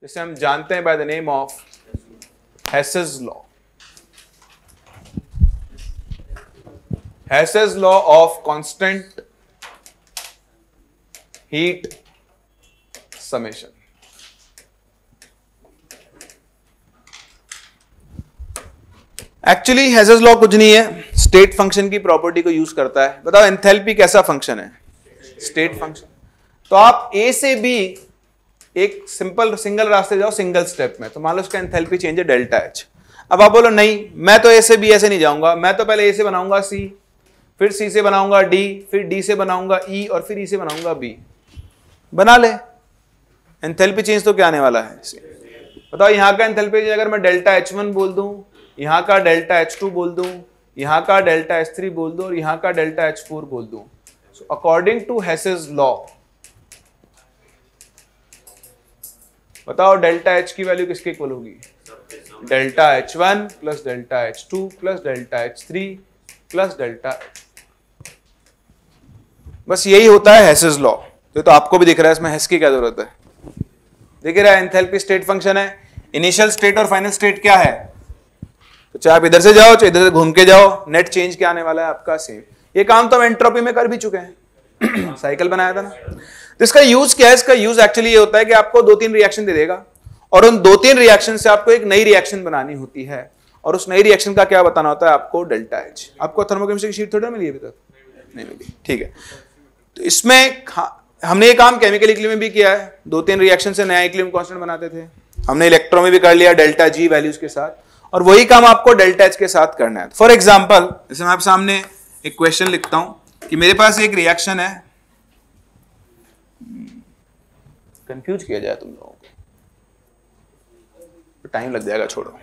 जिसे हम जानते हैं by the name of Hess's law. Hess's law of constant heat summation. Actually Hess's law कुछ नहीं है, स्टेट फंक्शन की प्रॉपर्टी को यूज करता है। बताओ एंथैल्पी कैसा फंक्शन है? State function. तो आप ए से बी एक सिंपल सिंगल रास्ते जाओ सिंगल स्टेप में, तो मान लो उसका एंथैल्पी चेंज है डेल्टा एच। अब आप बोलो नहीं, मैं तो ए से बी ऐसे नहीं जाऊंगा, मैं तो पहले ए से बनाऊंगा सी, फिर सी से बनाऊंगा डी, फिर डी से बनाऊंगा ई, और फिर ई से बनाऊंगा बी। बना ले, एंथैल्पी चेंज तो क्या आने वाला है? बताओ यहां का एंथैल्पी चेंज अगर मैं डेल्टा H1 बोल दूं, यहां का डेल्टा H2 बोल दूं, यहां का डेल्टा H3 बोल दूं, और यहां का डेल्टा H4 बोल दूं, so according to Hess's law बताओ डेल्टा H की वैल्यू किसके इक्वल होगी? Delta H1 plus delta H2 plus delta H3 plus delta H। बस यही होता है हेसेस लॉ। तो आपको भी दिख रहा है, इसमें हेस की क्या जरूरत है? दिख रहा है, एंथैल्पी स्टेट फंक्शन है। इनिशियल स्टेट और फाइनल स्टेट क्या है? तो चाहे आप इधर से जाओ चाहे इधर से घूम के जाओ, नेट चेंज क्या आने वाला है आपका? सेम। ये काम तो हम एंट्रोपी में कर भी चुके हैं साइकिल बनाया था ना। तो इसका यूज क्या है? इसका यूज एक्चुअली ये होता है कि आपको 2-3 रिएक्शन दे देगा, और उन 2-3 रिएक्शन से आपको एक नई रिएक्शन बनानी होती है, और उस नई रिएक्शन का क्या बताना होता है आपको? Delta H. आपको थर्मोकेमिस्ट्री की शीट थोड़ा मिली अभी तक? नहीं मिली, ठीक है। तो इसमें हमने ये काम केमिकल इक्विलिब्रियम में भी किया है, 2-3 रिएक्शन से नया इक्विलिब्रियम कांस्टेंट बनाते थे। हमने इलेक्ट्रो में भी कर लिया डेल्टा जी वैल्यूज के साथ, और वही काम आपको डेल्टा एच के साथ करना है। फॉर एग्जांपल, जैसे मैं आपके सामने एक क्वेश्चन लिखता हूं कि मेरे पास एक रिएक्शन है, कंफ्यूज किया जाए तुम लोगों को तो टाइम लग जाएगा, छोड़ो।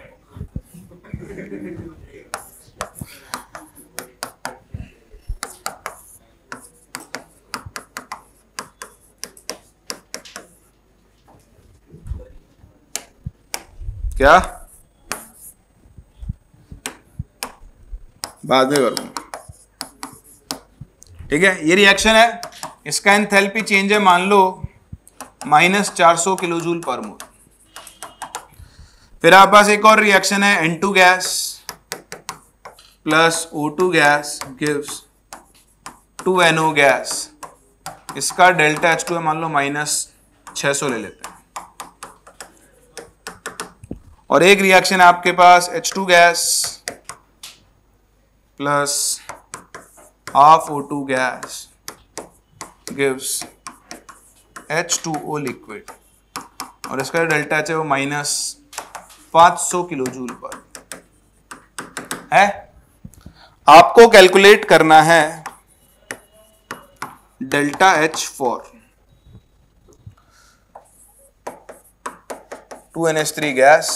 क्या बाद में करूंगा, ठीक है। ये रिएक्शन है, इसका एंथैल्पी चेंज है मान लो -400 किलोजूल पर मोल। फिर आपके पास एक और रिएक्शन है, N2 gas plus O2 gas gives 2NO gas. इसका डेल्टा H2 है मान लो -600 ले लेते हैं। और एक रिएक्शन है आपके पास H2 gas plus half O2 gas gives H2O liquid, और इसका डेल्टा एच है वो -500 किलोजूल पर है। आपको कैलकुलेट करना है delta H for 2NH3 gas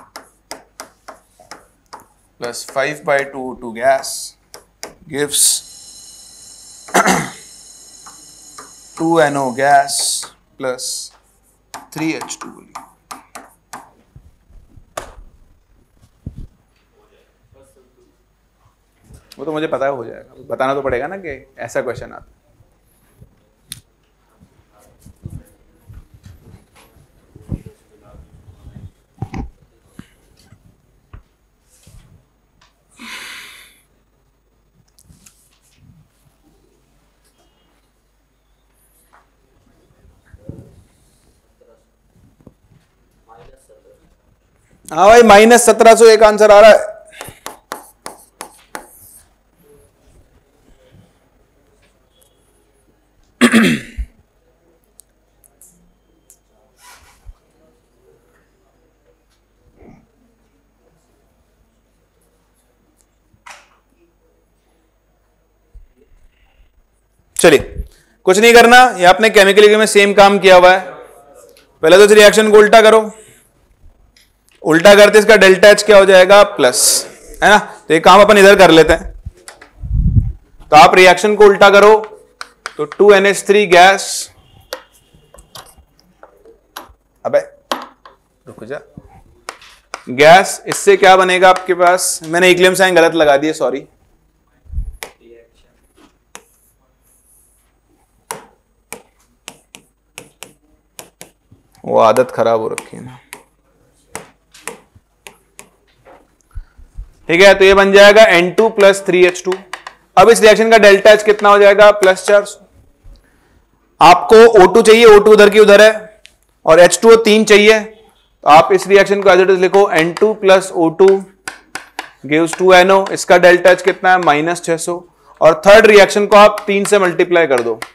plus 5/2 O2 gas gives 2NO gas plus 3H2O। वो तो मुझे पता है हो जाएगा, बताना तो पड़ेगा ना कि ऐसा क्वेश्चन आता है। हाँ भाई, -1700 एक आंसर आ रहा है। चलिए, कुछ नहीं करना, ये आपने केमिकल इक्विलिब्रियम में सेम काम किया हुआ है। पहले तो इस रिएक्शन को उल्टा करो, उल्टा करते इसका डेल्टा एच क्या हो जाएगा? प्लस, है ना। तो ये काम अपन इधर कर लेते हैं। तो आप रिएक्शन को उल्टा करो, तो 2NH3 गैस, अबे रुक जा, गैस, इससे क्या बनेगा आपके पास? मैंने इक्विलिब्रियम साइन गलत लगा दिया, सॉरी। वो आदत खराब हो रखी है ना। ठीक है, तो ये बन जाएगा N2 प्लस 3H2। अब इस रिएक्शन का डेल्टा H कितना हो जाएगा? प्लस 400। आपको O2 चाहिए, O2 उधर की उधर है, और H2O 3 चाहिए, तो आप इस रिएक्शन को एज इट इज लिखो N2 plus O2 gives 2NO। इसका डेल्टा H कितना है? माइनस 600। और थर्ड रिएक्शन को आप 3 से मल्टीप्लाई कर दो,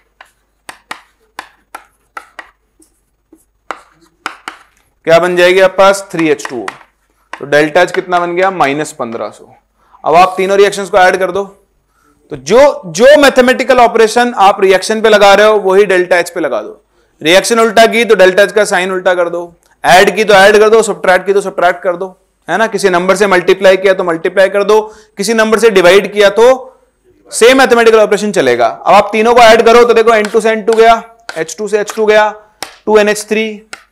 क्या बन जाएगी आपके पास? 3H2O। तो डेल्टा H कितना बन गया? माइनस 1500। अब आप तीनों रिएक्शंस को ऐड कर दो, तो जो मैथमेटिकल ऑपरेशन आप रिएक्शन पे लगा रहे हो वही डेल्टा H पे लगा दो। रिएक्शन उल्टा की तो डेल्टा H का साइन उल्टा कर दो, ऐड की तो ऐड कर दो, सब्ट्रैक्ट की तो सब्ट्रैक्ट कर दो, है ना। किसी नंबर से मल्टीप्लाई किया तो मल्टीप्लाई कर दो, किसी नंबर से डिवाइड किया तो सेम मैथमेटिकल ऑपरेशन चलेगा। अब आप तीनों को ऐड करो तो देखो N2 से N2 गया, H2 से H2 गया, 2NH3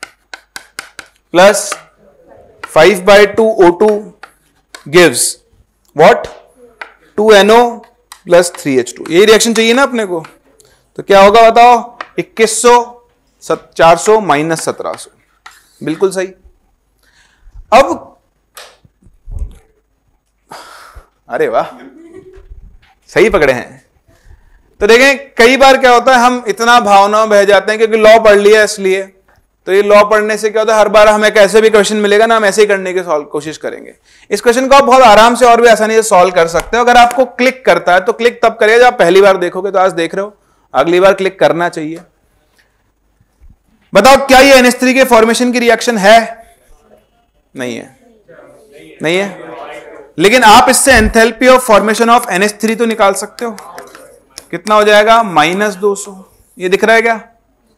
plus 5/2 O2 gives what? 2NO plus 3H2। यही रिएक्शन चाहिए ना अपने को, तो क्या होगा बताओ? 2100 400 माइनस 1700, बिल्कुल सही। अब अरे वाह, सही पकड़े हैं। तो देखें कई बार क्या होता है, हम इतना भावनाओं बह जाते हैं क्योंकि लॉ पढ़ लिया इसलिए। तो ये लॉ पढ़ने से क्या होता है, हर बार हमें कैसे भी क्वेश्चन मिलेगा ना, हम ऐसे ही करने की कोशिश करेंगे। इस क्वेश्चन को आप बहुत आराम से और भी आसानी से सॉल्व कर सकते हो। अगर आपको क्लिक करता है तो क्लिक तब करिए जब आप पहली बार देखोगे, तो आज देख रहे हो, अगली बार क्लिक करना चाहिए। बताओ क्या ये NH3 के फॉर्मेशन की रिएक्शन है? नहीं है, नहीं है। लेकिन आप इससे enthalpy of formation of NH3 तो निकाल सकते हो। कितना हो जाएगा? माइनस 200। ये दिख रहा है क्या?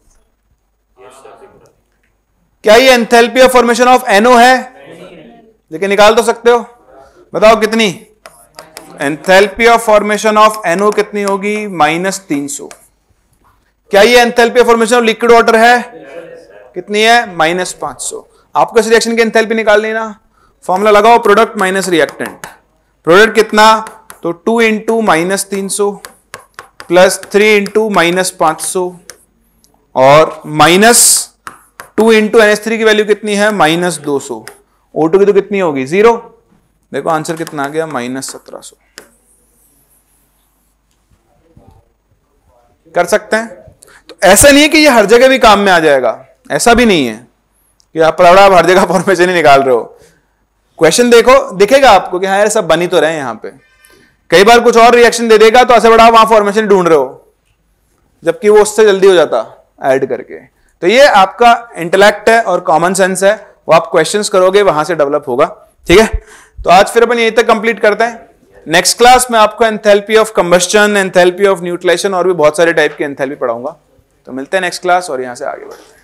क्या ये enthalpy of formation of NO है? लेकिन निकाल तो सकते हो। बताओ कितनी? Enthalpy of formation of NO कितनी होगी? माइनस 300। क्या ये enthalpy of formation of liquid water है? कितनी है? माइनस 500। आपको इस रिएक्शन की एंथैल्पी निकालनी ना, फॉर्मूला लगाओ, प्रोडक्ट माइनस रिएक्टेंट। प्रोडक्ट कितना? तो 2 into minus 300 plus 3 into minus 500 और माइनस 2 इंटू NH3 की वैल्यू कितनी है? माइनस 200। O2 की तो कितनी होगी? 0। देखो आंसर कितना आ गया? माइनस 1700। कर सकते हैं। तो ऐसा नहीं है कि ये हर जगह भी काम में आ जाएगा, ऐसा भी नहीं है कि आप हर जगह फॉर्मेशन ही निकाल रहे हो। क्वेश्चन देखो, दिखेगा आपको कि हाँ यार सब बनी तो रहे यहां पे। कई बार कुछ और रिएक्शन दे देगा तो ऐसे बड़ा वहां फॉर्मेशन ढूंढ रहे हो, जबकि वो उससे जल्दी हो जाता ऐड करके। तो ये आपका इंटेलेक्ट है और कॉमन सेंस है, वो आप क्वेश्चंस करोगे वहां से डेवलप होगा। ठीक है, तो आज फिर अपन यहीं तक कंप्लीट करते हैं। नेक्स्ट क्लास में आपको enthalpy of combustion, enthalpy of neutralisation और भी बहुत सारे टाइप की एंथैल्पी पढ़ाऊंगा। तो मिलते हैं नेक्स्ट क्लास और यहां से आगे बढ़ते हैं।